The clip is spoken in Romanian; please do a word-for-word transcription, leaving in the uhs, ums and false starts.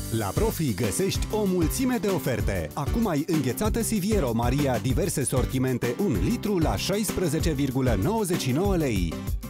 La Profi găsești o mulțime de oferte. Acum ai înghețată Siviero Maria diverse sortimente un litru la șaisprezece virgulă nouăzeci și nouă lei.